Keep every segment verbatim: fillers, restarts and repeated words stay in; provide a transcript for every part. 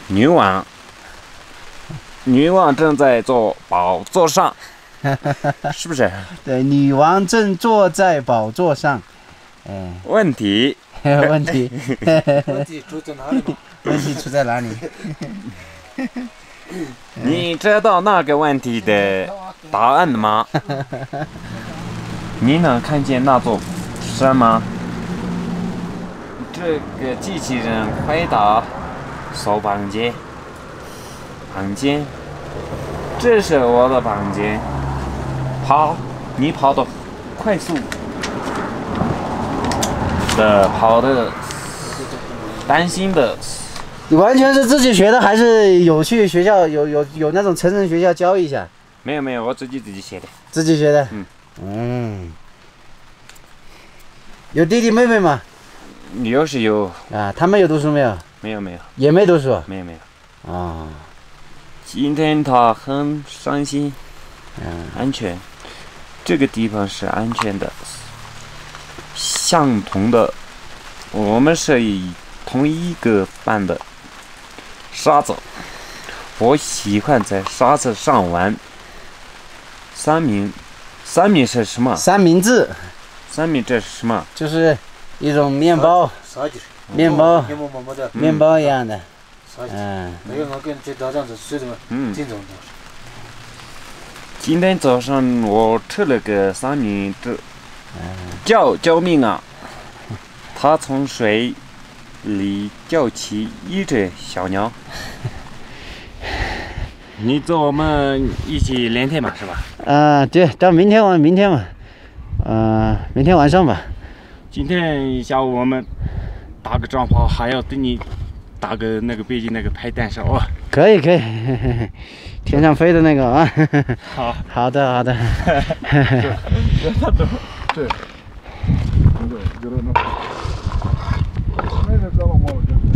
女王，女王正在坐宝座上，是不是？ 对，女王正坐在宝座上。哎， 问题， 问题， 问题出在哪里嘛？ 问题出在哪里？ 你知道那个问题的答案吗？你能看见那座山吗？这个机器人回答：手房间，房间，这是我的房间。跑，你跑得快速的跑的，担心的。 你完全是自己学的，还是有去学校有有有那种成人学校教一下？ 没有没有，我自己自己写的。 自己学的。 嗯嗯。有弟弟妹妹吗？ 有是有。 啊，他们有读书没有？ 没有没有。 也没读书。 没有没有。 哦。 今天他很伤心。 嗯。 安全，这个地方是安全的。相同的，我们是以同一个班的。沙子，我喜欢在沙子上玩。三明，三明是什么？ 三明治。 三明这是什么？ 就是一种面包。 啥就是？ 面包。 面包么么的。 面包一样的。 嗯。没有我跟这打仗子睡的嘛。 嗯。 这种的。 今天早上我吃了个三明治。叫救命啊！他从水里叫起一只小鸟。你跟我们一起连天嘛，是吧？ 啊、呃，对，到明天晚明天嘛，呃，明天晚上吧。 今天下午我们打个仗炮，还要对你打个那个北京那个拍弹手啊。 可以可以，天上飞的那个啊。 好。 好的好的。 对。对，有的那是知道吗？我这。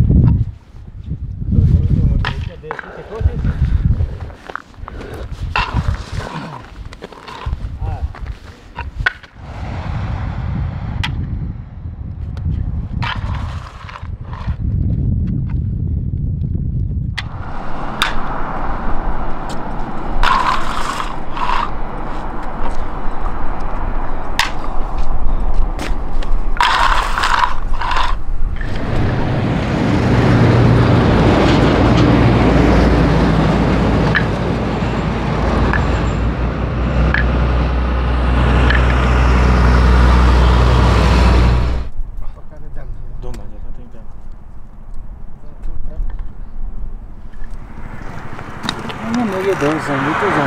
都是你都上，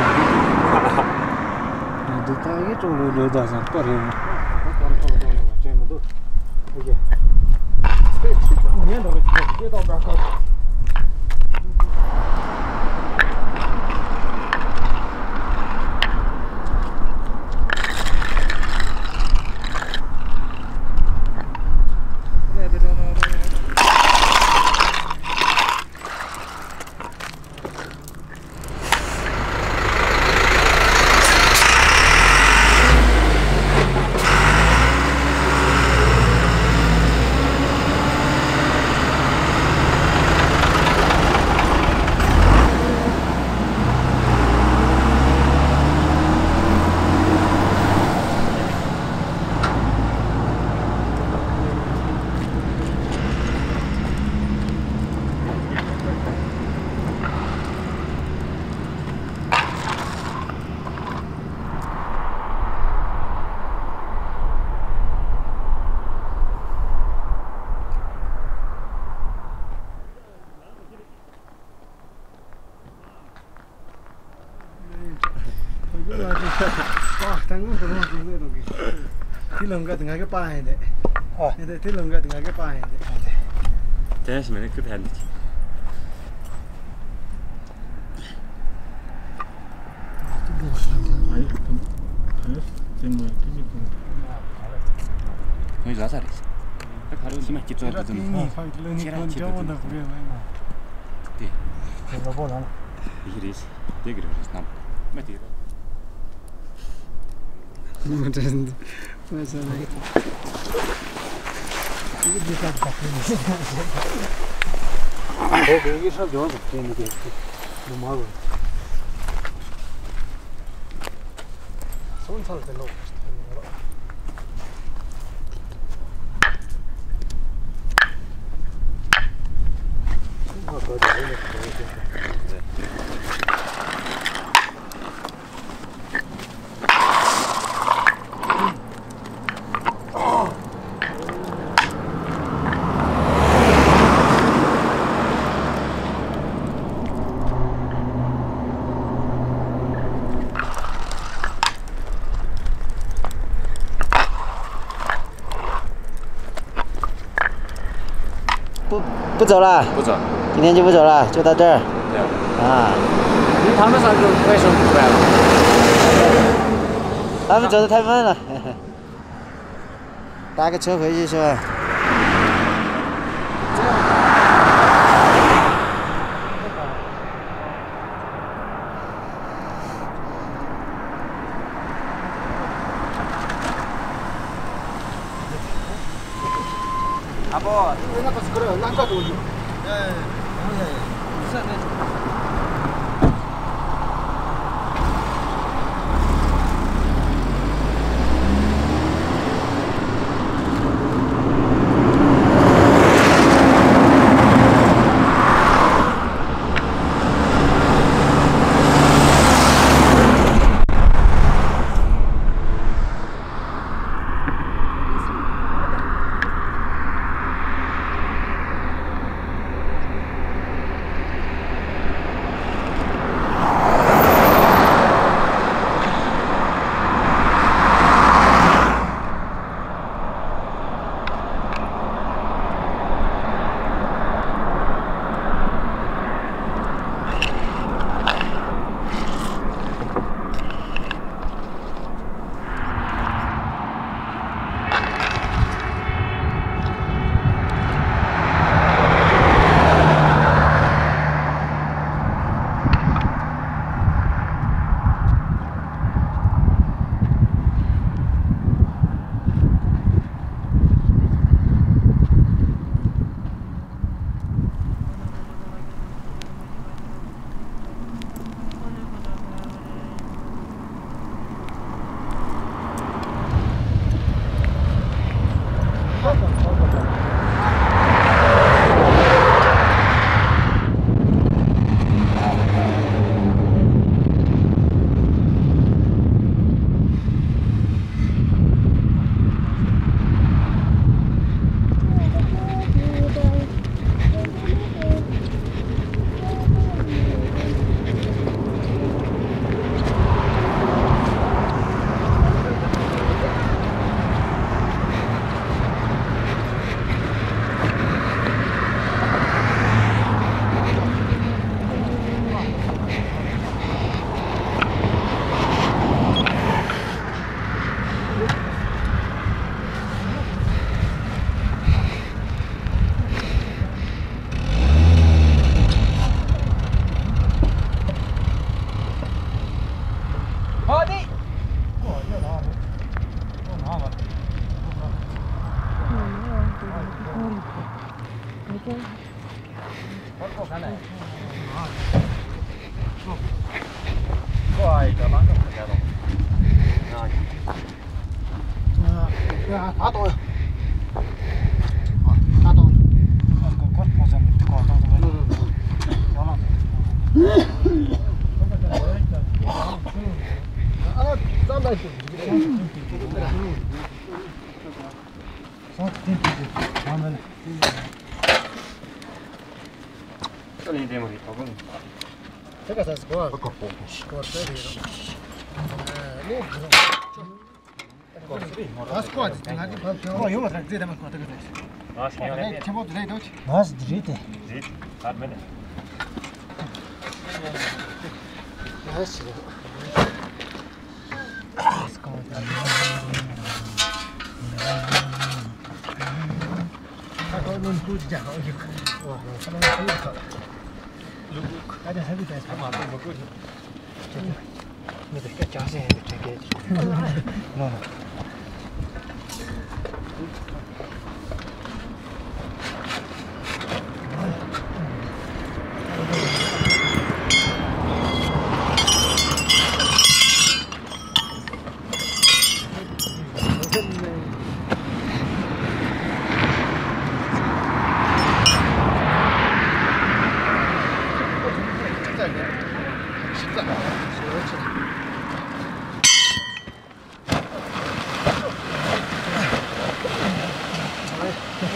你都打一周六六打上，打的嘛，打的打的打的，这么多，不行，一年多个月到边搞。Tilunga tengah ke pahe de. Oh, itu tilunga tengah ke pahe de. Jangan sebenarnya ke pahe de. Ayo, ayo, tengok ini pun. Kau jelas ada. Kalau cuma kita ada tu. Ini, ini pun jauh dah boleh mana. Di. Berapa bola? Iris, tiga iris, enam. Mati. Macam macam itu. Ini dia tak pakai. 我给你上饺子，给你给，有麻烦。送菜在弄。 不不走了， 不走， 今天就不走了，就到这儿。 对啊。 啊， 因为他们上就快手不出来了。 他们走得太慢了，搭个车回去是吧？ 阿伯， 那个是个哪个东西？哎，是那种。 打倒呀！啊，打倒！快快跑上面，快到这个。嗯嗯。好了。啊，咱们就这个。上天地的，他们。 这里点么的，好不？ 这个才是高，高高高这里了。哎，那个。 Аз код, надо было. Ой, вот так, где там код, где там. Наш не надо. Чему туда идут? Нас держите. Жить, от меня. Нас. Как он тут ждал, ой. О, самое лучшее. Люк. Ada habis dah. Sama tu bagus. Ni dah kacau sih, cakap. No.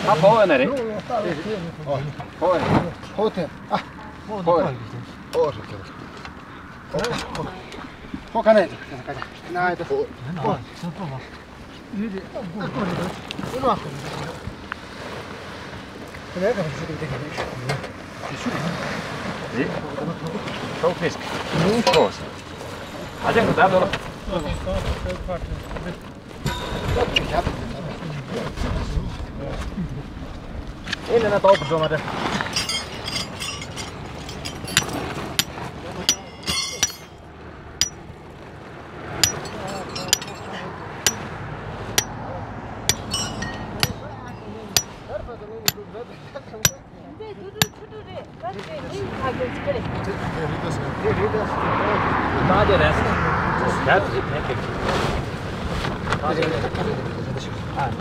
他跑完那里。 哦，跑完，跑的啊，跑完，跑是这个。跑，跑看来，看看，哪的跑？跑，先跑吧。你的，过过这个，我嘛。这个可是这个这个。 哎，收 fisk。Pause. I think that will. Ennen näitä oppisomaita. Not the rest. That's it. Ah.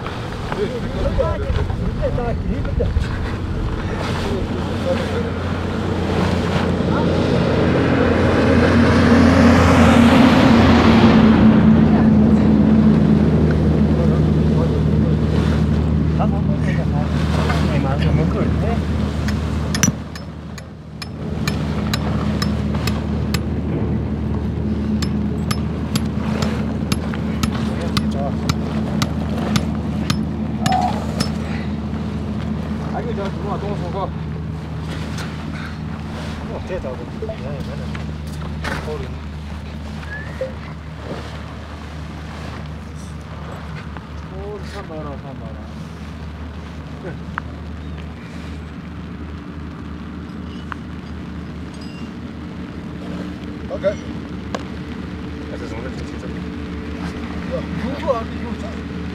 OK。 这是什么天气？这？ 如果你有这。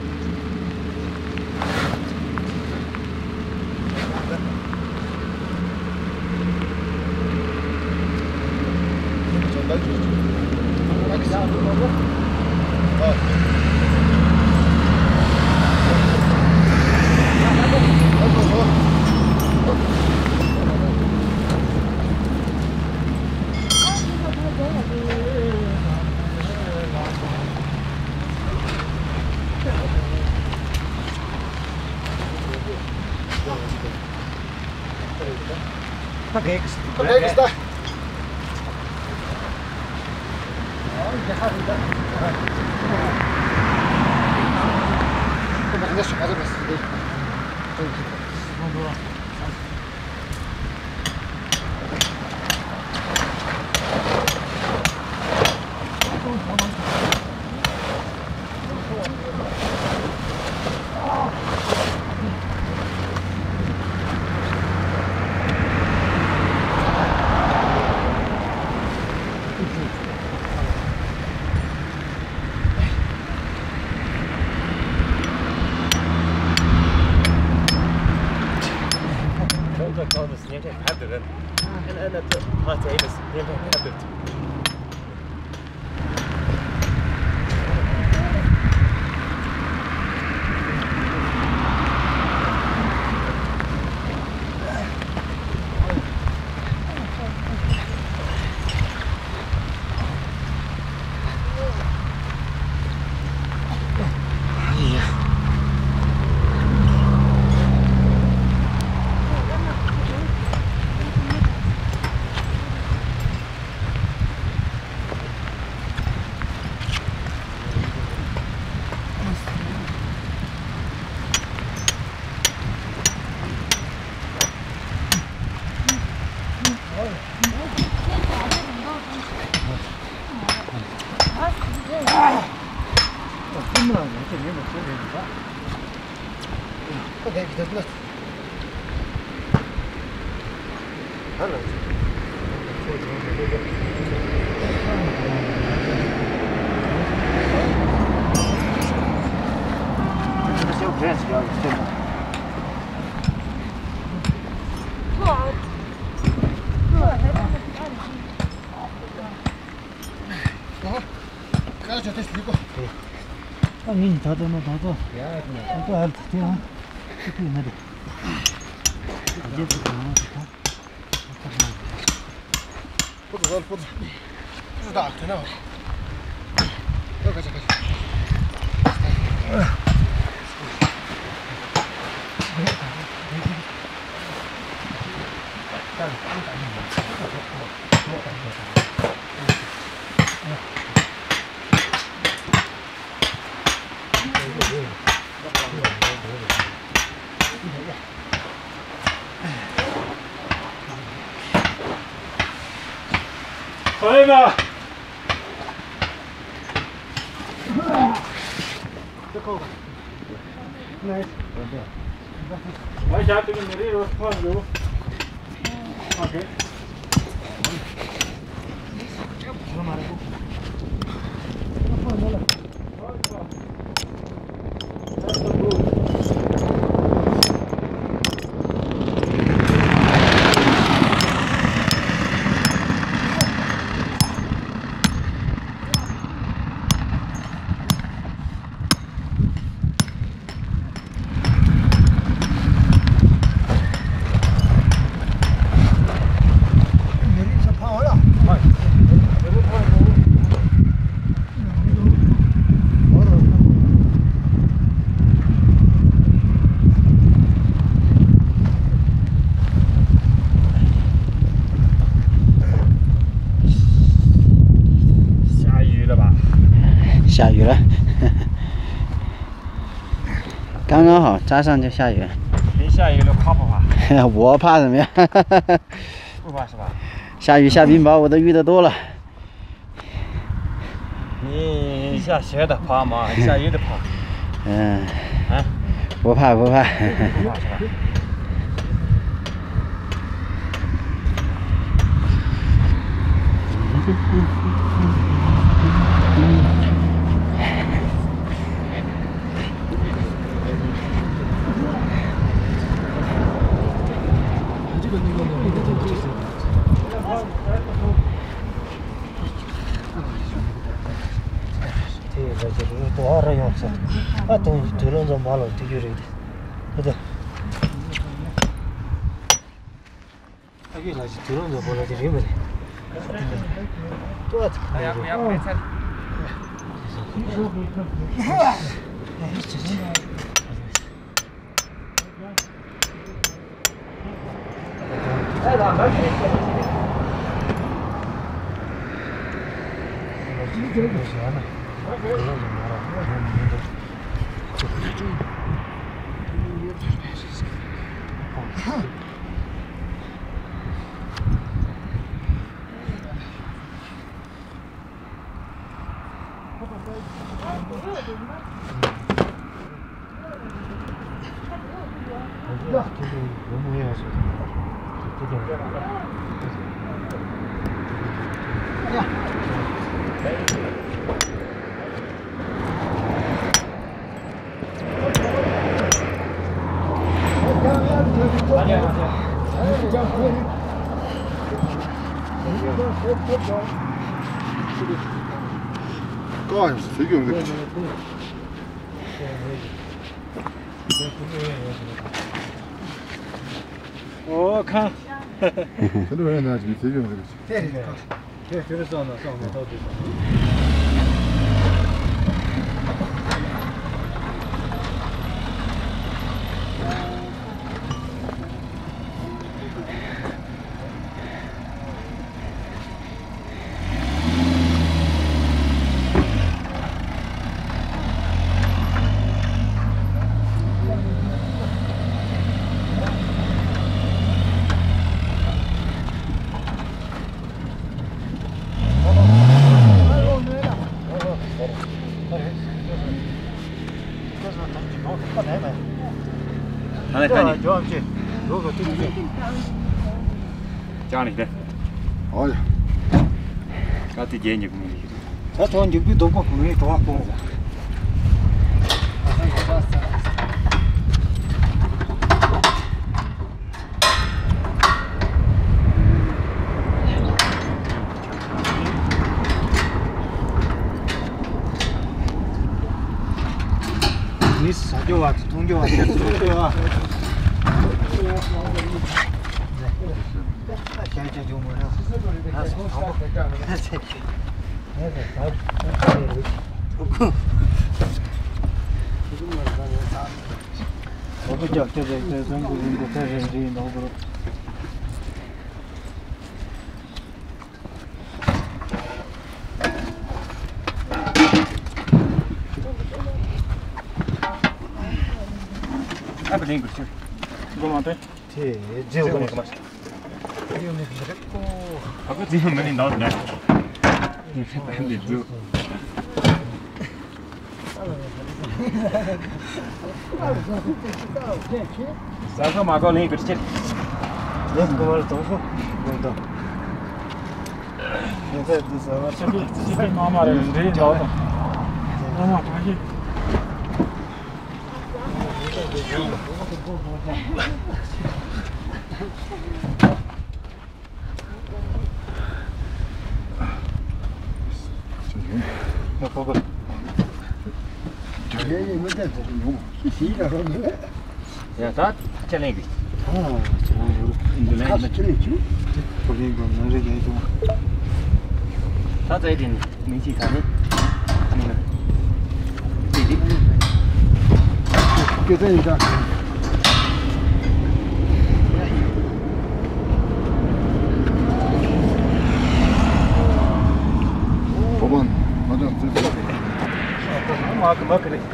Pakeks. Pakeks där. Ja, det har vi där. Kom igen, nästa är det bäst. أنا أنا هاتي بس حددت. Okej, det är lätt. Hallå. Det står gränslag. Jaha. Kanske det stiger. 아니 다도 너 다도 야 또 할 때야 이렇게 내려 이제 또 나왔다 Foto väl, foto. Så där, det nu. Då kan jag. 好一个。这扣吧。来。来下这个没得了，放油。OK。这嘛的不？放着了。 下雨了，刚刚好，早上就下雨。 你下雨了怕不怕？ 我怕什么呀？ 不怕是吧？ 下雨下冰雹我都遇得多了。 你下雪的怕吗？下雨的怕？ 嗯。 啊？ 不怕不怕。 不怕是吧？ 多少样子？啊，东西都能做马路都有这个，对的。啊，有那些都能做马路的人没得。多子。哎呀，不要别踩。哎，那没事。这个不行了。 高兴是最用的。 我看。 很多人呢就最用这个。 对对对，对，就是上的上面到这个。 拿来看你。 叫去，如果对不对？ 家里的。 哎呀， 搞对接你不没？ 他说你别多过没多过。你是啥酒啊？中酒啊？还是酒啊？现在就没了。那是好不？那是。那是啥？不够。我不叫这个这中国人不太认真，老不了。 링크 칠. 이거만 돼? 네, 이제 오고 네. 아까 지금 많이 나왔네. 근데 저 사서 마가 링크 칠. 네, 그걸 또 줘. 이거. 이제 또 저기 집에 마마를 내 나와. 마마 가기. 나 보고. 저게 뭔데 좀 시기가 그러네. 야, 다 챌린지. 아, 저 인도네시아. 가서 틀리지? 우리 이거 너를 해도 다在点明细看的。嗯。弟弟。 그러니까 보번 맞아. 막 막 그래.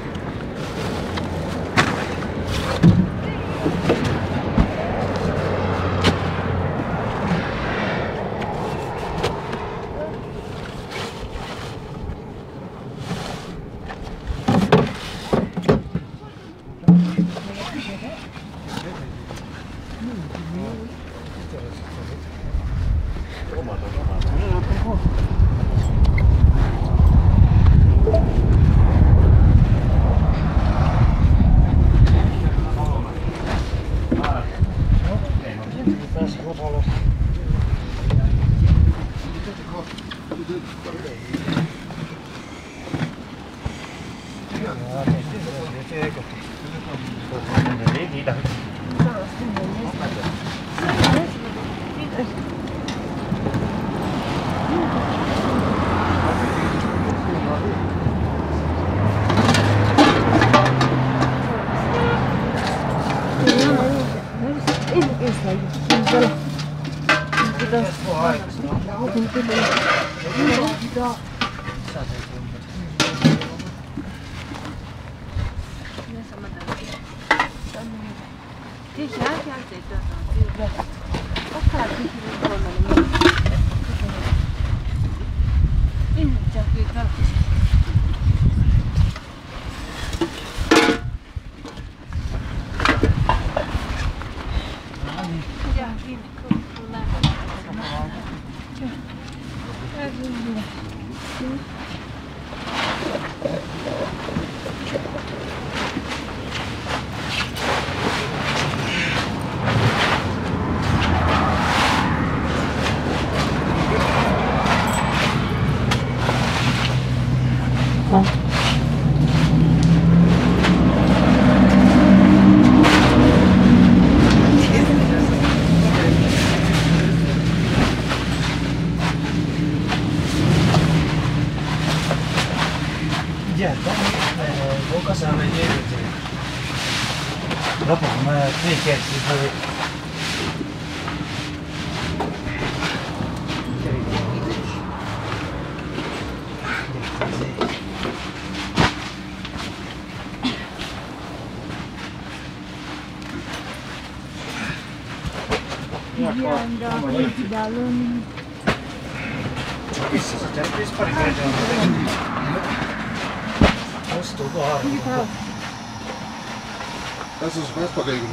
Tässä on vespakeikko.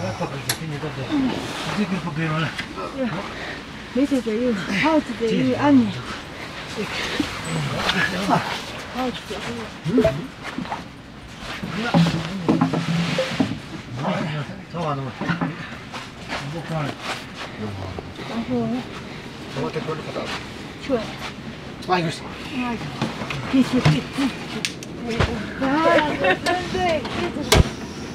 没事的有，好吃的有安尼。好吃的。 저 와는 거. 然后 저한테 걸로 가다. 去， 와 이거 있어. 谢谢谢谢。啊，对对，一直。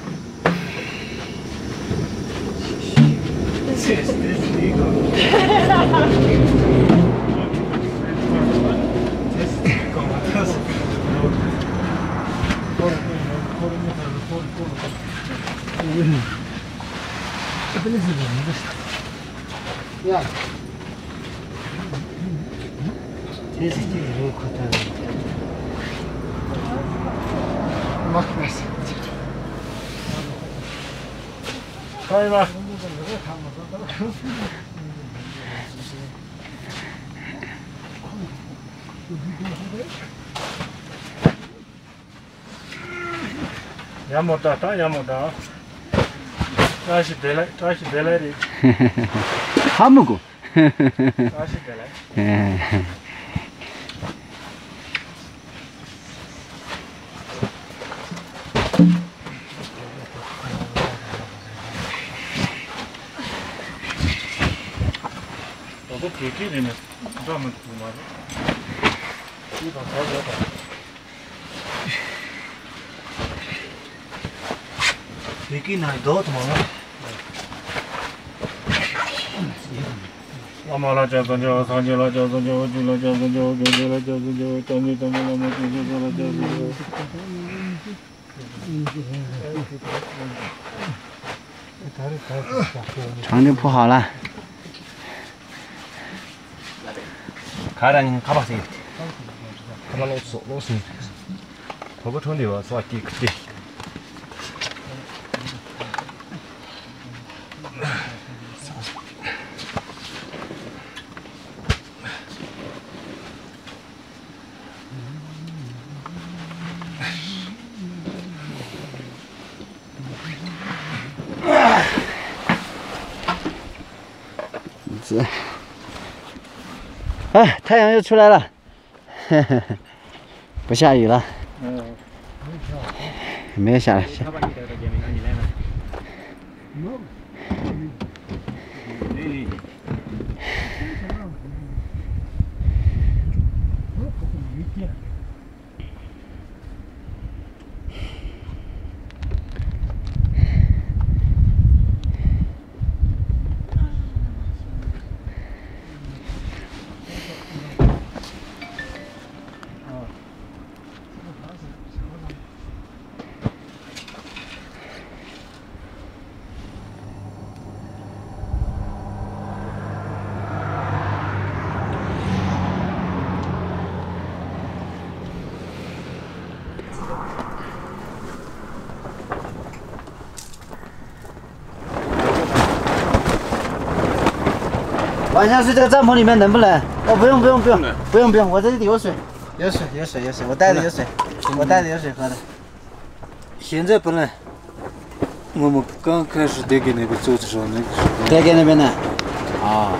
야. 제시지로 커다. 막 됐어. 可以吗？也没打，打也没打。这是得来，这是得来的。 他们过。 这是得来。 嗯。 我个飞机里面专门涂嘛的，地方超多的。飞机那多怎么了？阿妈啦，叫三叫三叫啦，叫三叫九啦，叫三叫九九啦，叫三叫当九当九啦，么九九九啦，叫三叫。 床就铺好了。 가라니 가봤어요. 가만 없어, 없어. 더블 톤데 와서 왔디 그때. 자. 哎，太阳又出来了，呵呵，不下雨了，嗯，没有下来。下晚上睡这个帐篷里面冷不冷？哦，不用不用不用不用不用，我这里有水，有水有水有水，我带的有水，我带的有水喝的。现在不冷。我们刚开始得给那边走的时候，那个时候。得给那边的。啊。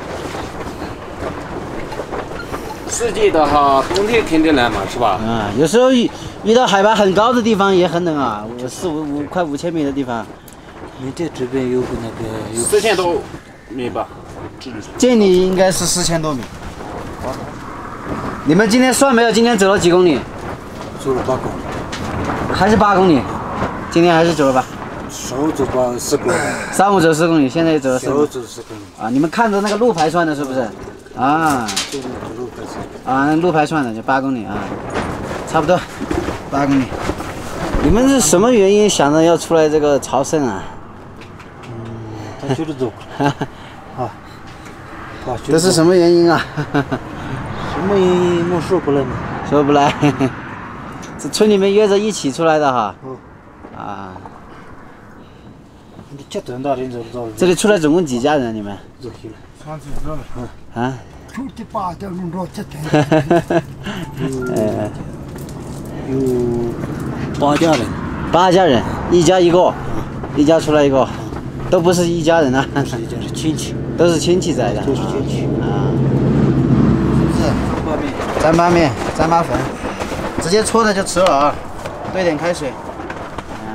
四季的话，冬天肯定冷嘛，是吧？ 啊，有时候遇遇到海拔很高的地方也很冷啊，我四五五快五千米的地方。你这这边有个那个有四千多米吧。 这里应该是四千多米。你们今天算没有？今天走了几公里？ 走了八公里， 还是八公里？今天还是走了吧？ 上午走八四公里， 上午走四公里，现在走了四公里。 走四公里。 啊，你们看着那个路牌算的，是不是？啊。 这个路牌算。 啊，路牌算的就八公里啊，差不多八公里。你们是什么原因想着要出来这个朝圣啊？ 嗯，他就是走。啊。 这是什么原因啊？ 什么原因我说不来嘛？ 说不来，是村里面约着一起出来的哈。 嗯。 啊。 你这多大人走不走？ 这里出来总共几家人？你们？ 走起来。 上去走了。 嗯。啊。 出去八条路绕这台。呃。有八家人。 八家人，一家一个，一家出来一个，都不是一家人啊。 不是一家人，亲戚。 都是亲戚在的， 都是亲戚啊，是糌粑面，糌粑面，糌粑粉，直接搓的就吃了啊，兑点开水，啊，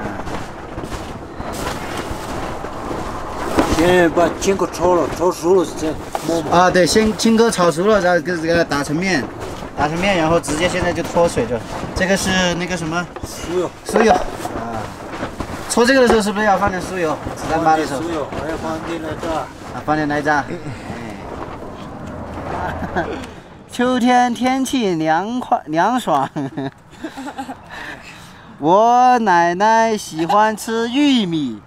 先把青稞炒了，炒熟了再磨嘛。 啊，对，先青稞炒熟了，再跟这个打成面，打成面，然后直接现在就脱水就，这个是那个什么酥油， 酥油，啊，搓这个的时候是不是要放点酥油？吃糌粑的时候。 酥油，还要放点奶渣。 啊，放点奶渣。哎，秋天天气凉快凉爽。我奶奶喜欢吃玉米。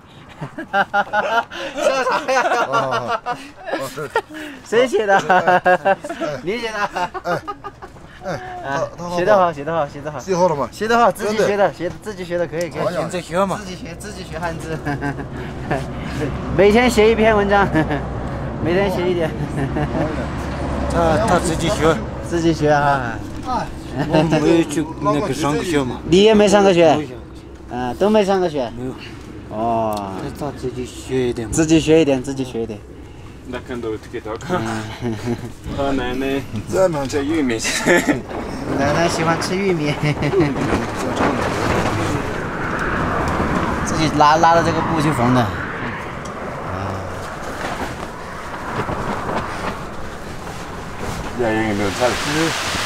笑啥呀？谁写的？你写的？ 哎， 啊他他， 学得好，学得好，学得好， 学好了吗？ 学得好，自己真的学的，学自己学的可以，可以。 现在学嘛，自己学，自己学汉字，每天写一篇文章，每天写一点。 他他自己学， 自己学啊。 哎， 我没有去那个上过学嘛。 你也没上过学？啊，都没上过学。 没有。 哦。 他自己学一点。 自己学一点，自己学一点。 那看到这个看，他奶奶这能这玉米， 奶奶喜欢吃玉米。自己拉拉了这个布去缝的。 也有没有菜？